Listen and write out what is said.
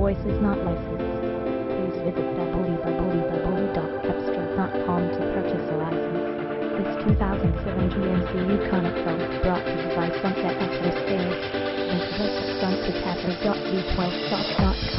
voice is not licensed. Please visit www.cepstral.com to purchase a license. This 2007 GMC Yukon XL is brought to you by Sunset Extra Stage. Visit us at sunsetextra.v12shop.com.